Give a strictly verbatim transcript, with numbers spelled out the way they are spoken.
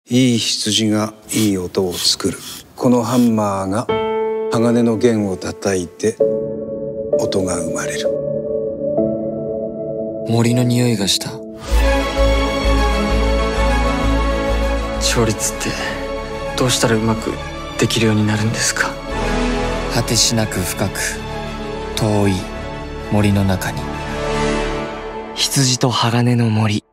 いい羊がいい音を作る。このハンマーが鋼の弦を叩いて音が生まれる。 森の匂いがした。調律ってどうしたらうまくできるようになるんですか？ 果てしなく深く遠い森の中に、羊と鋼の森。